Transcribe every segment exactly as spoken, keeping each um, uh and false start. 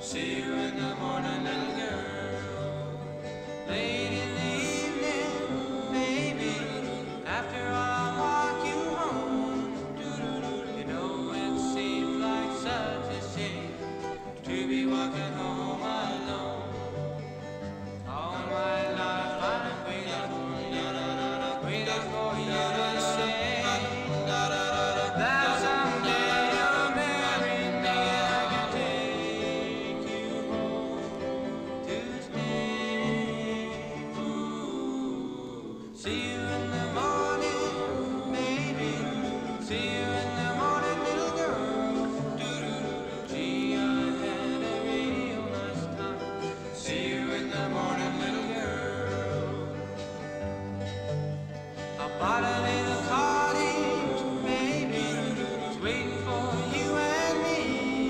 See you in the morning, little girl. Late in the evening, baby, after I walk you home. You know it seems like such a shame to be walking home alone. All my life I've waited for you, waited for you to say that someday you'll marry me and I can take you home to stay. Ooh. See you in the morning, baby. See you in the morning, little girl. Doo-doo-doo. Gee, I had a real nice time. See you in the morning, little girl. I bought a little cottage, baby, it's waiting for you and me.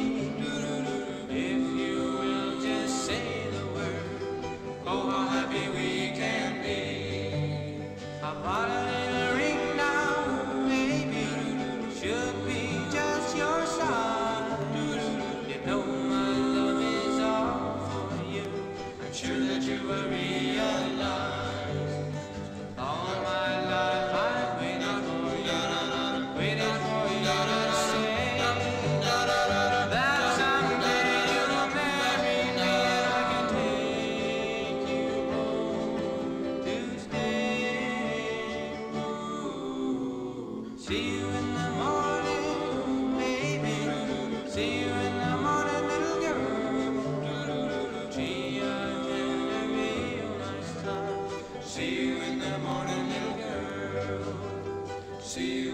If you will just say the word, oh how happy we can be. I bought a little ring now, baby, should be just your size. You know my love is all for you, I'm sure that you will realize. All my life I've waited for you, waited for you to say that someday you'll marry me and I can take you home to stay. Ooh. See you in the morning, baby. See you in the morning, little girl. Gee, I had a real nice time. See you in the morning, little girl. See you.